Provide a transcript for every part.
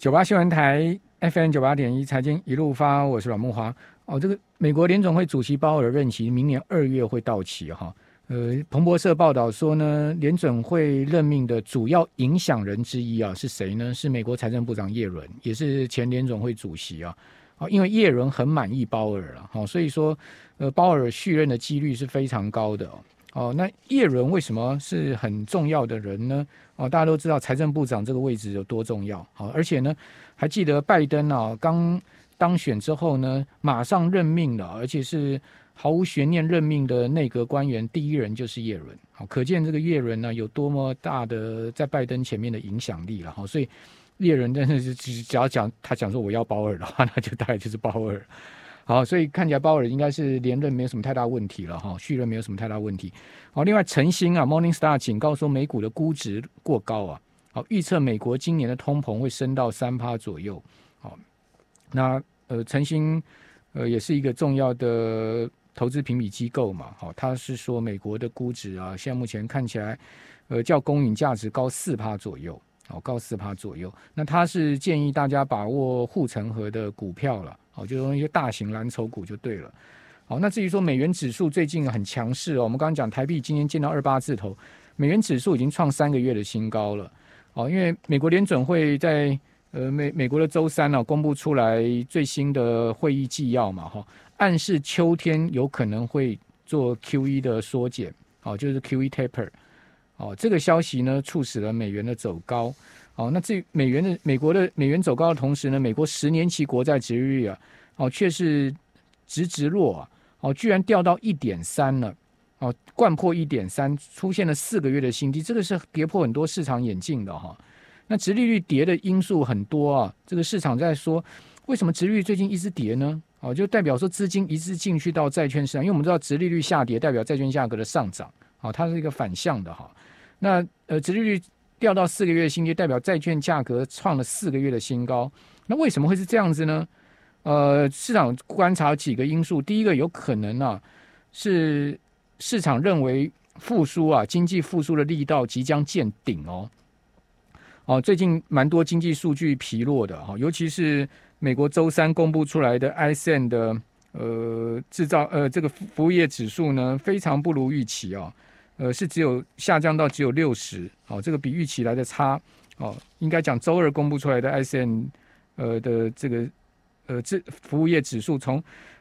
98新闻台 FM 98.1财经一路发，我是阮慕骅。这个美国联总会主席鲍尔任期明年2月会到期哈。彭博社报道说呢，联准会任命的主要影响人之一啊是谁呢？是美国财政部长耶伦，也是前联总会主席啊。因为耶伦很满意鲍尔了，所以说鲍尔续任的几率是非常高的那耶伦为什么是很重要的人呢？大家都知道财政部长这个位置有多重要，而且呢，还记得拜登刚当选之后呢，马上任命了，而且是毫无悬念任命的内阁官员第一人就是耶伦，可见这个耶伦呢有多么大的在拜登前面的影响力了，所以耶伦真的是只要他讲说我要鲍尔的话，那就大概就是鲍尔。好，所以看起来鲍尔应该是连任没有什么太大问题了续任没有什么太大问题。另外晨星Morningstar 警告说美股的估值过高预测美国今年的通膨会升到 3% 左右。那晨星也是一个重要的投资评比机构嘛，他是说美国的估值现在目前看起来较公允价值高 4% 左右。高 4% 左右，那他是建议大家把握护城河的股票了，就用一些大型蓝筹股就对了。那至于说美元指数最近很强势我们刚刚讲台币今天见到28字头，美元指数已经创3个月的新高了。因为美国联准会在美国的周三公布出来最新的会议纪要嘛，暗示秋天有可能会做 QE 的缩减，就是 QE taper。这个消息呢，促使了美元的走高。那至于美国的美元走高的同时呢，美国10年期国债殖利率却是直落居然掉到 1.3 了，掼破 1.3， 出现了4个月的新低，这个是跌破很多市场眼镜的那殖利率跌的因素很多这个市场在说，为什么殖利率最近一直跌呢？就代表说资金一直进去到债券市场，因为我们知道殖利率下跌代表债券价格的上涨，它是一个反向的那殖利率掉到4个月的新低，代表债券价格创了4个月的新高。那为什么会是这样子呢？市场观察几个因素，第一个有可能是市场认为复苏经济复苏的力道即将见顶最近蛮多经济数据疲弱的尤其是美国周三公布出来的 ISM 的制造这个服务业指数呢，非常不如预期是下降到只有60，这个比预期来的差应该讲周二公布出来的 ISM 的这个服务业指数从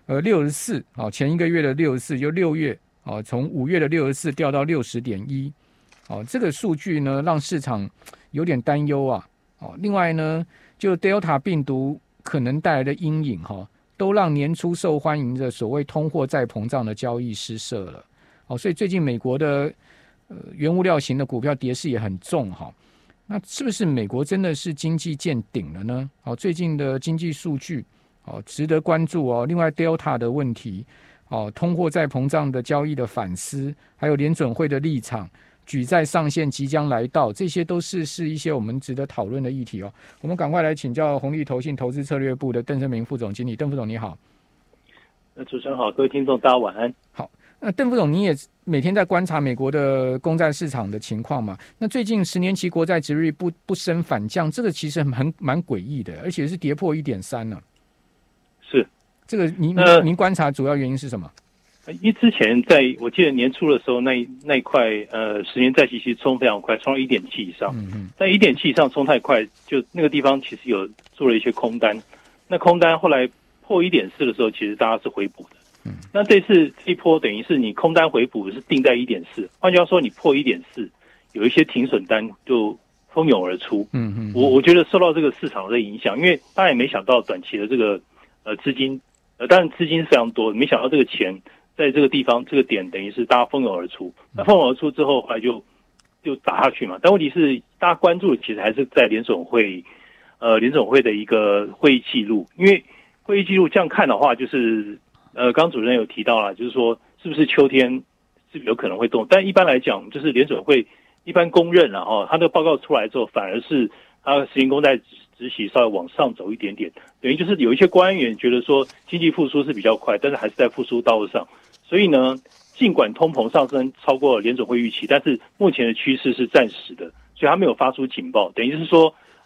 64前一个月的64，就6月从5月的64掉到60.1，这个数据呢让市场有点担忧另外呢，就 Delta 病毒可能带来的阴影都让年初受欢迎的所谓通货再膨胀的交易失色了。所以最近美国的原物料型的股票跌势也很重那是不是美国真的是经济见顶了呢？最近的经济数据值得关注另外 Delta 的问题通货再膨胀的交易的反思，还有联准会的立场，举债上限即将来到，这些都是一些我们值得讨论的议题我们赶快来请教宏利投信投资策略部的邓声明副总经理。邓副总你好。 主持人好，各位听众大家晚安。 好，那邓副总你也每天在观察美国的公债市场的情况嘛？那最近10年期国债殖利率不升反降，这个其实蛮诡异的，而且是跌破 1.3 了。 是这个您观察主要原因是什么？ 因为之前我记得年初的时候那一块10年债息其实冲非常快，冲到 1.7 以上。但 1.7 以上冲太快，就那个地方其实有做了一些空单。那空单后来破 1.4 的时候，其实大家是回补的。那这次这一波等于是你空单回补是定在 1.4， 换句话说你破 1.4， 有一些停损单就蜂拥而出。我觉得受到这个市场的影响，因为大家也没想到短期的这个资金当然资金是非常多，没想到这个钱在这个地方这个点等于是大家蜂拥而出。那蜂拥而出之后后来就打下去嘛。但问题是大家关注的其实还是在联准会的一个会议记录，因为会议记录这样看的话，就是刚主任有提到了，就是说是不是秋天是有可能会动，但一般来讲，就是联准会一般公认了他的报告出来之后，反而是他10年公债殖息稍微往上走一点点，等于就是有一些官员觉得说经济复苏是比较快，但是还是在复苏道路上，所以呢，尽管通膨上升超过联准会预期，但是目前的趋势是暂时的，所以他没有发出警报，等于是说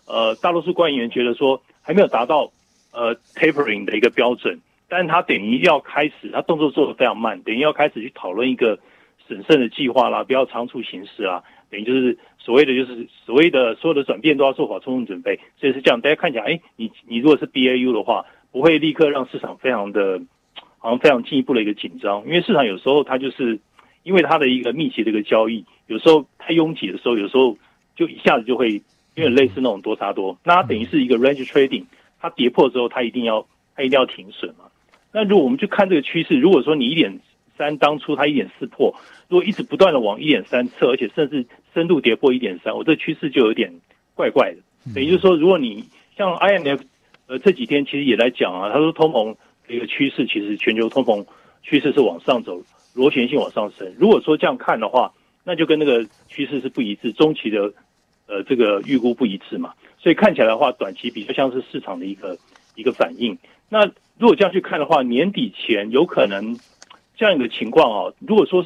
大多数官员觉得说还没有达到tapering 的一个标准，但是他等于要开始，他动作做得非常慢，等于要开始去讨论一个审慎的计划啦，不要仓促行事啦，等于就是所谓的所有的转变都要做好充分准备，所以是这样。大家看起来，你如果是 BAU 的话，不会立刻让市场好像非常进一步的一个紧张，因为市场有时候它就是因为它的一个密集的一个交易，有时候太拥挤的时候，有时候就一下子就会有点类似那种多杀多，那它等于是一个 range trading， 它跌破之后它一定要停损嘛。那如果我们去看这个趋势，如果说你 1.3 当初它 1.4 破，如果一直不断的往 1.3 测，而且甚至深度跌破 1.3， 我这趋势就有点怪怪的。等于就是说，如果你像 IMF 这几天其实也来讲啊，他说通膨的一个趋势，其实全球通膨趋势是往上走，螺旋性往上升。如果说这样看的话，那就跟那个趋势是不一致，中期的这个预估不一致嘛，所以看起来的话，短期比较像是市场的一个反应。那如果这样去看的话，年底前有可能这样一个情况啊，如果说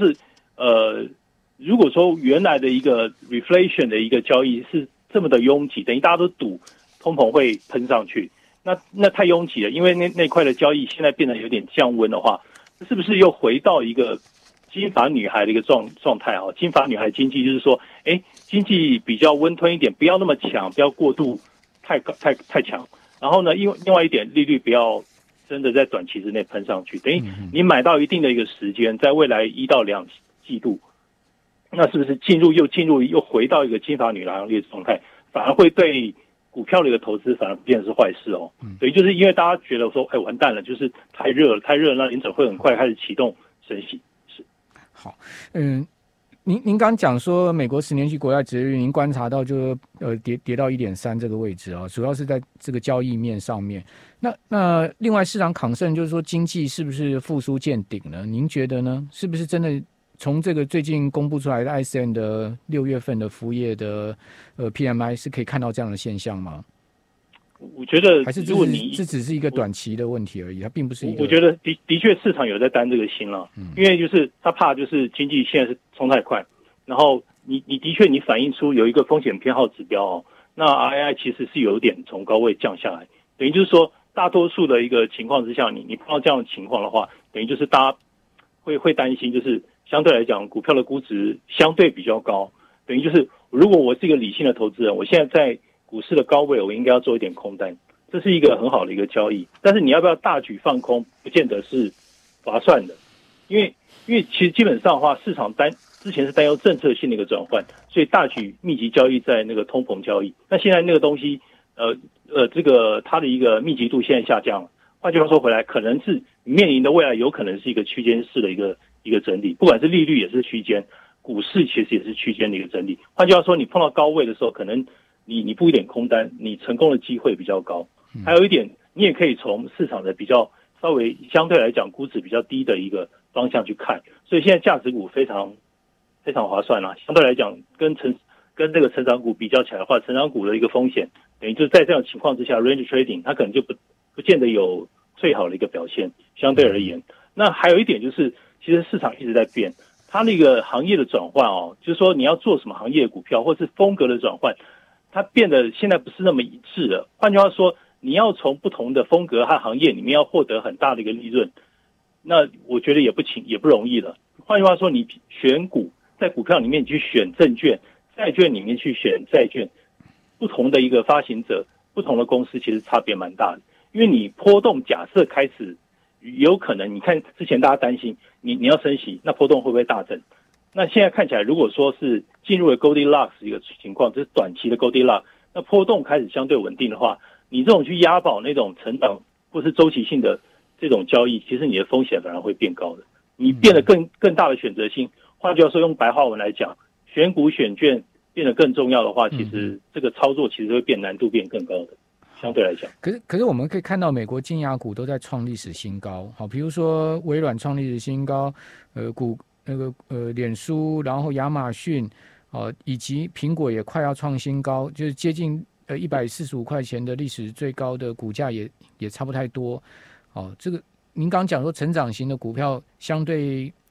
原来的一个 reflation 的一个交易是这么的拥挤，等于大家都赌通膨会喷上去，那太拥挤了，因为那块的交易现在变得有点降温的话，是不是又回到一个金发女孩的一个状态啊？金发女孩经济就是说，经济比较温吞一点，不要那么强，不要过度太强。然后呢，另外一点，利率不要真的在短期之内喷上去，等于你买到一定的一个时间，在未来1到2季度，那是不是又回到一个金发女郎的状态，反而会对股票的一个投资反而不见得是坏事哦。所以就是因为大家觉得说，完蛋了，就是太热了，那联准会很快开始启动升息。是。 好，您刚讲说美国10年期国债殖利率，您观察到就跌到 1.3 这个位置啊，主要是在这个交易面上面。那另外市场concern就是说经济是不是复苏见顶呢？您觉得呢？是不是真的从这个最近公布出来的 ISM 的6月份的服务业的PMI 是可以看到这样的现象吗？ 我觉得还是这只是一个短期的问题而已，它并不是一个。 我觉得的确市场有在担这个心了，因为就是他怕就是经济现在是冲太快，然后你的确你反映出有一个风险偏好指标哦，那 RAI 其实是有点从高位降下来，等于就是说大多数的一个情况之下，你碰到这样的情况的话，等于就是大家会担心，就是相对来讲股票的估值相对比较高，等于就是如果我是一个理性的投资人，我现在在股市的高位，我应该要做一点空单，这是一个很好的一个交易。但是你要不要大举放空，不见得是划算的，因为其实基本上的话，市场之前是担忧政策性的一个转换，所以大举密集交易在那个通膨交易。那现在那个东西，这个它的一个密集度现在下降了。换句话说回来，可能是面临的未来有可能是一个区间式的一个整理，不管是利率也是区间，股市其实也是区间的一个整理。换句话说，你碰到高位的时候，可能你布一点空单，你成功的机会比较高。还有一点，你也可以从市场的比较稍微相对来讲估值比较低的一个方向去看。所以现在价值股非常非常划算啦。相对来讲，跟这个成长股比较起来的话，成长股的一个风险，等于就是在这样情况之下 ，range trading 它可能就不见得有最好的一个表现。相对而言，那还有一点就是，其实市场一直在变，它那个行业的转换哦，就是说你要做什么行业的股票，或是风格的转换。它变得现在不是那么一致了。换句话说，你要从不同的风格和行业里面要获得很大的一个利润，那我觉得也不容易了。换句话说，你选股在股票里面去选证券，债券里面去选债券，不同的一个发行者、不同的公司，其实差别蛮大的。因为你波动假设开始有可能，你看之前大家担心你要升息，那波动会不会大增？那现在看起来，如果说是进入了 Goldilocks 一个情况，这是短期的 Goldilocks， 那波动开始相对稳定的话，你这种去押宝那种成长或是周期性的这种交易，其实你的风险反而会变高的，你变得更大的选择性。换句话说，用白话文来讲，选股选券变得更重要的话，其实这个操作其实会难度变更高的。相对来讲， 可是我们可以看到，美国金牙股都在创历史新高。好，比如说微软创历史新高，脸书，然后亚马逊，以及苹果也快要创新高，就是接近145块钱的历史最高的股价也差不太多。这个您刚讲说成长型的股票相对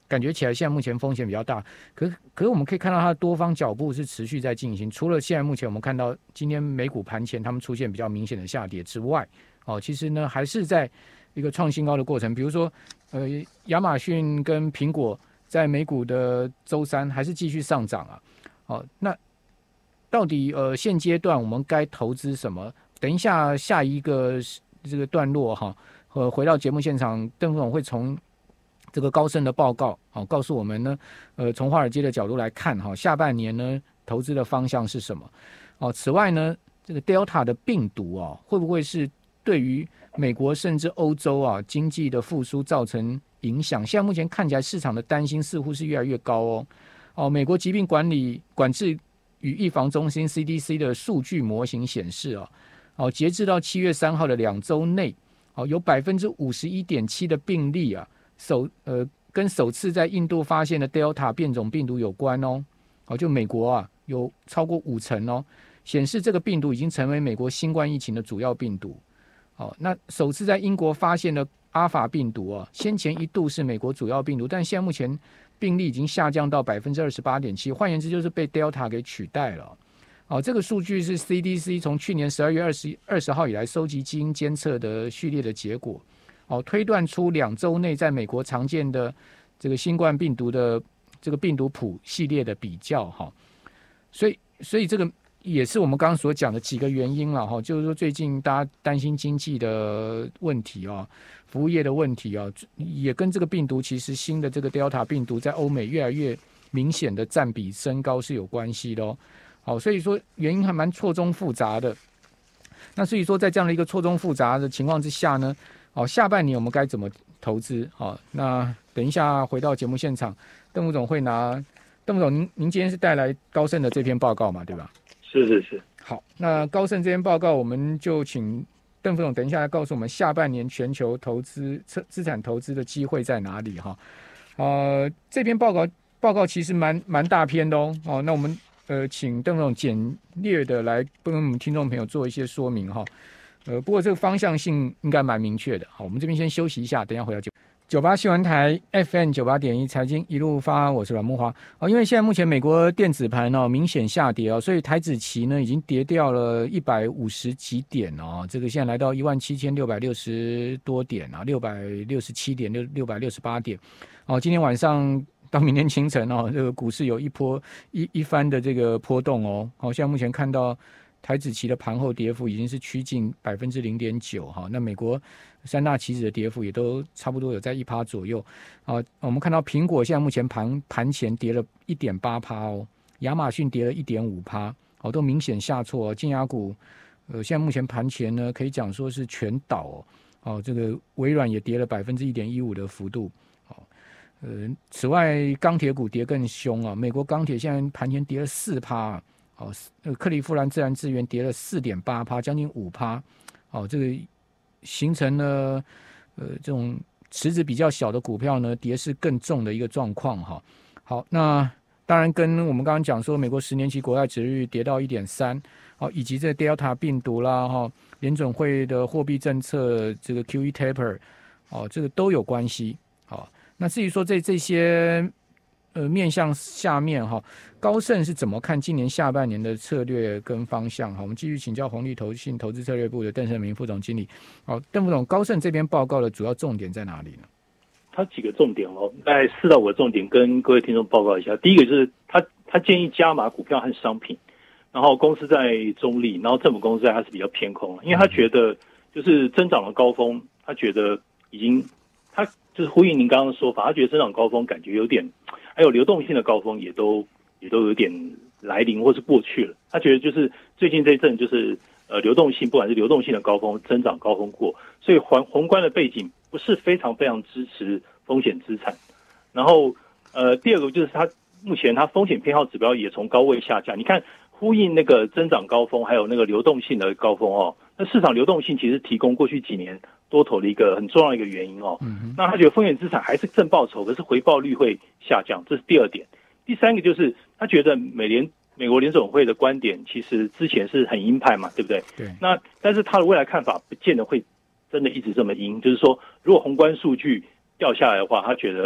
感觉起来现在目前风险比较大，可是我们可以看到它的多方脚步是持续在进行。除了现在目前我们看到今天美股盘前他们出现比较明显的下跌之外，其实呢还是在一个创新高的过程。比如说，亚马逊跟苹果在美股的周三还是继续上涨啊。那到底现阶段我们该投资什么？等一下下一个这个段落哈，回到节目现场，邓副总会从这个高盛的报告告诉我们呢，从华尔街的角度来看下半年呢投资的方向是什么？此外呢，这个 Delta 的病毒会不会是对于美国甚至欧洲经济的复苏造成影响？现在目前看起来市场的担心似乎是越来越高美国疾病管制与预防中心 CDC 的数据模型显示截至到7月3号的2周内有 51.7% 的病例跟首次在印度发现的 Delta 变种病毒有关就美国有超过50%显示这个病毒已经成为美国新冠疫情的主要病毒。那首次在英国发现的阿尔法病毒先前一度是美国主要病毒，但现在目前病例已经下降到 28.7%， 换言之就是被 Delta 给取代了。这个数据是 CDC 从去年12月20号以来收集基因监测的序列的结果，推断出2周内在美国常见的这个新冠病毒的这个病毒谱系列的比较所以这个也是我们刚刚所讲的几个原因了就是说最近大家担心经济的问题服务业的问题也跟这个病毒其实新的这个 Delta 病毒在欧美越来越明显的占比升高是有关系的所以说原因还蛮错综复杂的。那所以说在这样的一个错综复杂的情况之下呢下半年我们该怎么投资那等一下回到节目现场，邓副总会拿邓副总您今天是带来高盛的这篇报告嘛，对吧？ 是。 好，那高盛这篇报告我们就请邓副总等一下来告诉我们下半年全球投资资产投资的机会在哪里这篇报告其实蛮大篇的那我们请邓副总简略的来跟我们听众朋友做一些说明不过这个方向性应该蛮明确的。好，我们这边先休息一下，等一下回到节目。98新闻台 FM 98.1财经一路发，我是阮慕骅因为现在目前美国电子盘明显下跌所以台指期呢已经跌掉了150几点这个现在来到17660多点667点668点今天晚上到明天清晨这个股市有一番的这个波动现在目前看到台指期的盘后跌幅已经是趋近 0.9%那美国三大期指的跌幅也都差不多有在 1% 左右我们看到苹果现在目前盘前跌了 1.8% 亚马逊跌了 1.5% 都明显下挫金牙股现在目前盘前呢可以讲说是全倒这个微软也跌了 1.15% 的幅度此外钢铁股跌更凶美国钢铁现在盘前跌了 4%克利夫兰自然资源跌了 4.8%， 将近 5%这个形成了这种池子比较小的股票呢跌势更重的一个状况好，那当然跟我们刚刚讲说美国10年期国债殖利率跌到 1.3 以及这 Delta 病毒啦联准会的货币政策这个 QE taper 这个都有关系那至于说这些面向下面高盛是怎么看今年下半年的策略跟方向我们继续请教红利投信投资策略部的邓胜明副总经理邓副总，高盛这边报告的主要重点在哪里呢？ 它几个重点大概4到5个重点跟各位听众报告一下。第一个就是他建议加码股票和商品，然后公司在中立，然后政府公司在它是比较偏空，因为他觉得就是增长的高峰，他觉得他就是呼应您刚刚的说法，他觉得增长高峰感觉有点，还有流动性的高峰也都有点来临或是过去了。他觉得就是最近这一阵就是流动性，不管是流动性的高峰、增长高峰过，所以宏观的背景不是非常非常支持风险资产。然后第二个就是他目前他风险偏好指标也从高位下降。你看呼应那个增长高峰，还有那个流动性的高峰那市场流动性其实提供过去几年多头的一个很重要的一个原因那他觉得风险资产还是正报酬，可是回报率会下降，这是第二点。第三个就是他觉得美国联总会的观点其实之前是很鹰派嘛，对不对？ 对。 那但是他的未来看法不见得会真的一直这么鹰，就是说如果宏观数据掉下来的话，他觉得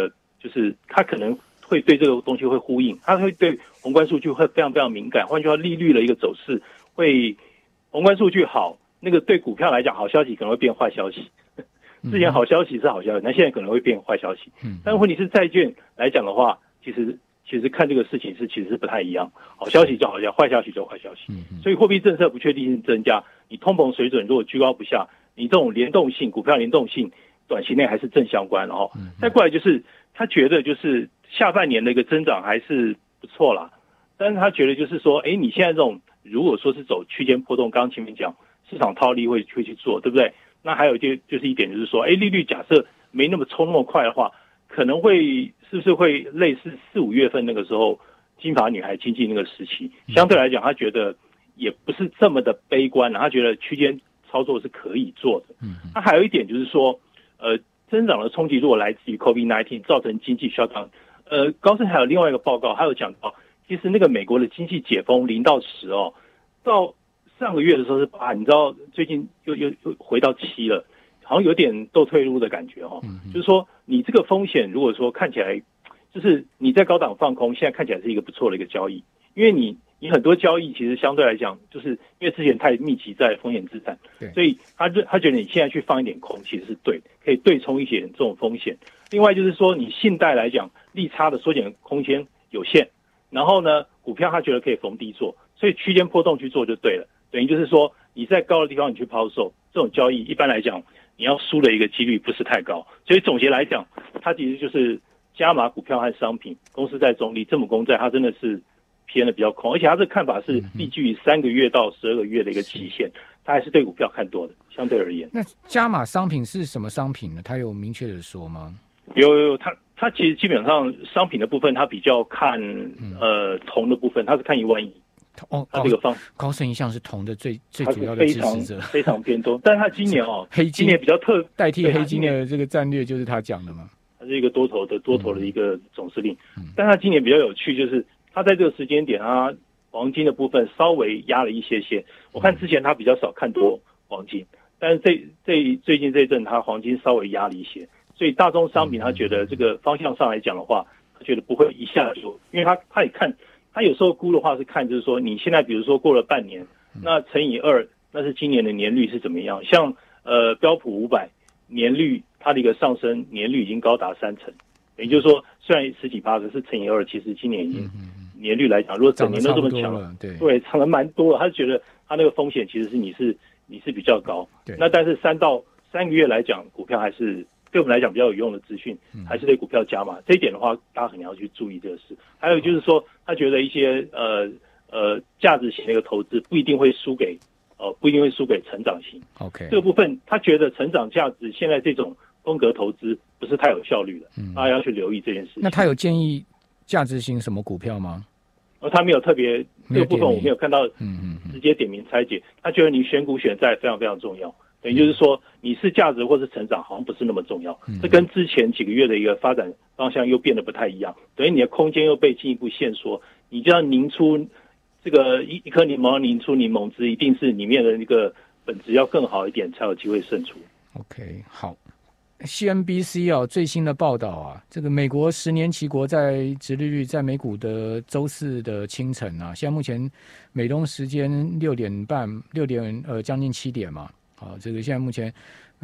就是它可能会对这个东西会呼应，它会对宏观数据会非常非常敏感。换句话，利率的一个走势会宏观数据好，那个对股票来讲好消息可能会变坏消息。之前好消息是好消息，那现在可能会变坏消息。但问题是债券来讲的话，其实看这个事情其实是不太一样，好消息就好消息，坏消息就坏消息。所以货币政策不确定性增加，你通膨水准如果居高不下，你这种联动性股票联动性短期内还是正相关的再过来就是他觉得就是下半年的一个增长还是不错啦，但是他觉得就是说，你现在这种如果说是走区间波动，刚刚前面讲市场套利会去做，对不对？那还有就是一点就是说，利率假设没那么冲那么快的话，可能是不是会类似4、5月份那个时候金发女孩经济那个时期，相对来讲他觉得也不是这么的悲观，他觉得区间操作是可以做的。那还有一点就是说，增长的冲击如果来自于 COVID-19 造成经济 shutdown，高盛还有另外一个报告，还有讲到，其实那个美国的经济解封0到10到上个月的时候是8，你知道最近又回到7了，好像有点倒退路的感觉就是说你这个风险如果说看起来就是你在高档放空，现在看起来是一个不错的一个交易，因为你很多交易其实相对来讲，就是因为之前太密集在风险资产，所以他觉得你现在去放一点空其实是对的，可以对冲一些这种风险。另外就是说你信贷来讲利差的缩减空间有限，然后呢股票他觉得可以逢低做，所以区间波动去做就对了。等于就是说你在高的地方你去抛售，这种交易一般来讲你要输的一个几率不是太高，所以总结来讲，它其实就是加码股票和商品，公司债中立，政府公债它真的是偏的比较空，而且它这个看法是依据3个月到12个月的一个期限，它还是对股票看多的，相对而言。 那加码商品是什么商品呢？它有明确的说吗？ 有，它其实基本上商品的部分它比较看铜的部分，它是看1万亿。它这个高盛一向是铜的最主要的支持者， 非常偏多。但是它今年黑金今年比较代替黑金的这个战略就是他讲的嘛， 它是一个多头的一个总司令。但它今年比较有趣，就是它在这个时间点黄金的部分稍微压了一些。我看之前它比较少看多黄金，但是最近这一阵它黄金稍微压了一些，所以大宗商品他觉得这个方向上来讲的话，他觉得不会一下就，因为他也看。他有时候估的话是看，就是说你现在比如说过了半年，那乘以2，那是今年的年率是怎么样？像标普500年率，它的一个上升年率已经高达3成，也就是说虽然10几%，可是乘以2，其实今年已经年率来讲，如果整年都这么强了，对，涨了蛮多了。他觉得他那个风险其实是你是比较高，那但是3个月来讲，股票还是。对我们来讲比较有用的资讯，还是对股票加码。这一点的话，大家可能要去注意这个事。还有就是说，他觉得一些价值型的一个投资不一定会输给成长型。 OK， 这个部分他觉得成长价值现在这种风格投资不是太有效率的，大家要去留意这件事情。 那他有建议价值型什么股票吗？ 他没有特别这个部分我没有看到直接点名拆解。他觉得你选股选债非常非常重要。等于就是说，你是价值或是成长，好像不是那么重要。这跟之前几个月的一个发展方向又变得不太一样。等于你的空间又被进一步限缩，你就要拧出这个一颗柠檬，拧出柠檬汁，一定是里面的那个本质要更好一点，才有机会胜出。 OK， 好。CNBC 最新的报道这个美国10年期国债殖利率在美股的周4的清晨现在目前美东时间6点将近7点嘛。这个现在目前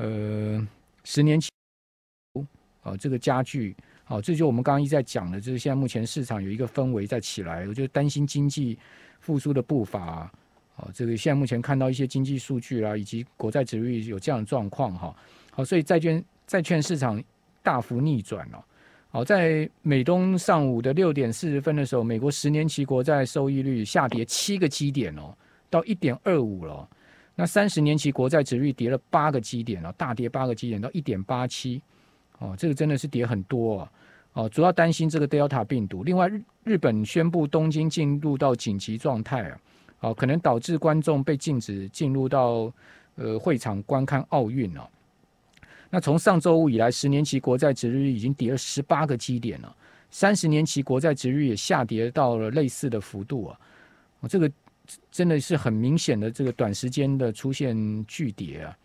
10年期这个加剧这就我们刚刚一直在讲的，就是现在目前市场有一个氛围在起来，我就担心经济复苏的步伐这个现在目前看到一些经济数据啦，以及国债殖利率有这样的状况所以债券市场大幅逆转在美东上午的6点40分的时候，美国10年期国债收益率下跌7个基点到 1.25 了。那30年期国债殖利率跌了8个基点大跌8个基点到 1.87 这个真的是跌很多主要担心这个 Delta 病毒。另外日本宣布东京进入到紧急状态可能导致观众被禁止进入到会场观看奥运那从上周五以来，10年期国债殖利率已经跌了18个基点了，30年期国债殖利率也下跌到了类似的幅度这个真的是很明显的这个短时间的出现巨跌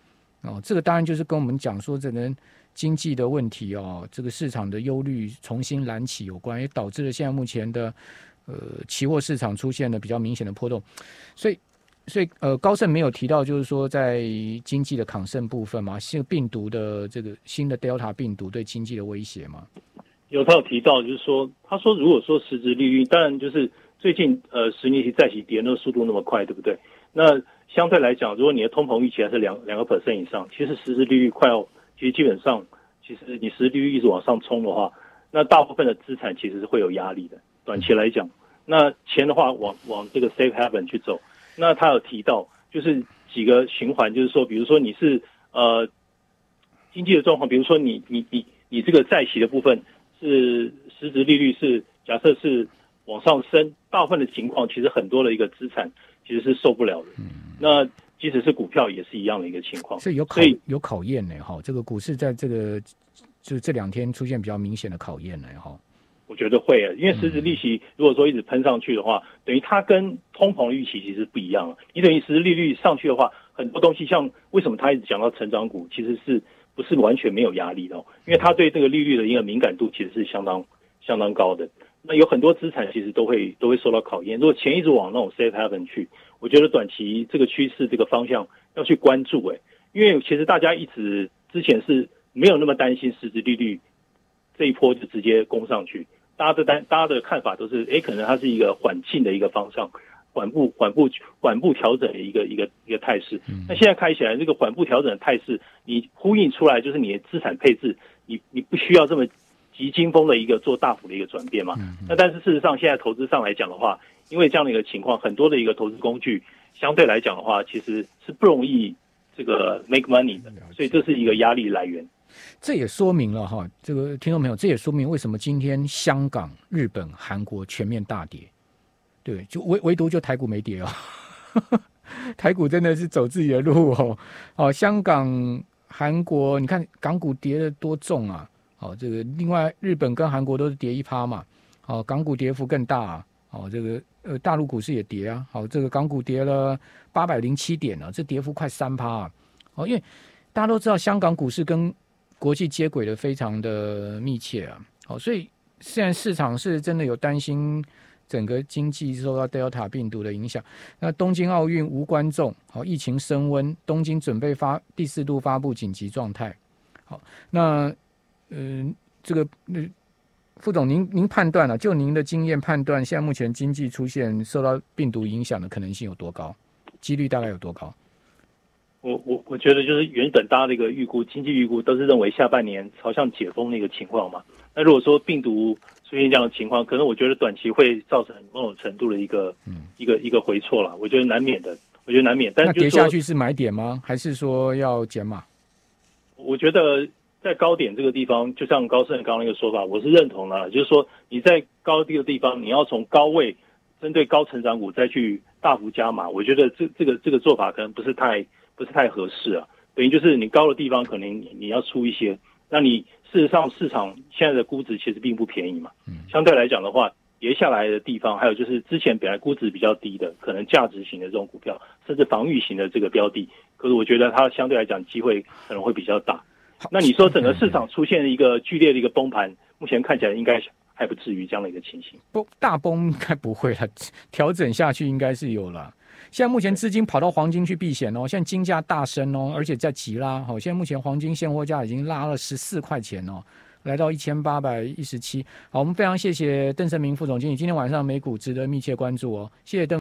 这个当然就是跟我们讲说整个经济的问题这个市场的忧虑重新燃起有关，也导致了现在目前的期货市场出现了比较明显的波动，所以高盛没有提到就是说在经济的抗胜部分嘛，是病毒的这个新的 Delta 病毒对经济的威胁嘛？ 他有提到就是说，他说如果说实质利率，当然就是最近10年期债息跌那个速度那么快，对不对？那相对来讲，如果你的通膨预期还是2% 以上，其实实质利率其实基本上，其实你实质利率一直往上冲的话，那大部分的资产其实是会有压力的。短期来讲，那钱的话往这个 safe haven 去走。那他有提到就是几个循环，就是说，比如说你是经济的状况，比如说你这个债息的部分是实质利率是假设是往上升，大部分的情况其实很多的一个资产其实是受不了的。那即使是股票也是一样的一个情况， 所以有考验呢这个股市在这个就这2天出现比较明显的考验呢我觉得会因为实质利息如果说一直喷上去的话，等于它跟通膨的预期其实不一样了。你等于实质利率上去的话，很多东西像为什么他一直讲到成长股，其实是不是完全没有压力的因为他对这个利率的一个敏感度其实是相当高的。那有很多资产其实都会受到考验。如果钱一直往那种 safe haven 去，我觉得短期这个趋势这个方向要去关注因为其实大家之前是没有那么担心实质利率这一波就直接攻上去，大家的看法都是可能它是一个缓进的一个方向，缓步调整的一个态势。那现在开起来这个缓步调整的态势，你呼应出来就是你的资产配置，你不需要这么急惊风的一个做大幅的一个转变嘛。那但是事实上现在投资上来讲的话，因为这样的一个情况，很多的一个投资工具相对来讲的话，其实是不容易这个 make money 的，所以这是一个压力来源。 这也说明了这个听众朋友，这也说明为什么今天香港、日本、韩国全面大跌，对，就唯独就台股没跌台股真的是走自己的路香港、韩国，你看港股跌得多重啊！这个另外日本跟韩国都是跌1%嘛，港股跌幅更大这个大陆股市也跌这个港股跌了807点这跌幅快3%因为大家都知道香港股市跟国际接轨的非常的密切所以现在市场是真的有担心整个经济受到 Delta 病毒的影响。那东京奥运无观众疫情升温，东京准备第4度发布紧急状态。那这个副总您判断就您的经验判断，现在目前经济出现受到病毒影响的可能性有多高？几率大概有多高？ 我觉得就是原本大家的一个经济预估都是认为下半年朝向解封的一个情况嘛。那如果说病毒出现这样的情况，可能我觉得短期会造成某种程度的一个回挫了。我觉得难免的，但是那跌下去是买点吗？还是说要减码？ 我觉得在高点这个地方，就像高盛刚刚那个说法，我是认同的，就是说你在高这个地方，你要从高位针对高成长股再去大幅加码，我觉得这个做法可能不是太合适等于就是你高的地方可能你要出一些，那你事实上市场现在的估值其实并不便宜嘛。相对来讲的话，跌下来的地方，还有就是之前本来估值比较低的，可能价值型的这种股票，甚至防御型的这个标的，可是我觉得它相对来讲机会可能会比较大。那你说整个市场出现一个剧烈的一个崩盘，目前看起来应该还不至于这样的一个情形。 大崩应该不会了，调整下去应该是有了。现在目前资金跑到黄金去避险现在金价大升而且在急拉现在目前黄金现货价已经拉了14块钱来到1817。好，我们非常谢谢邓胜明副总经理，今天晚上美股值得密切关注谢谢邓。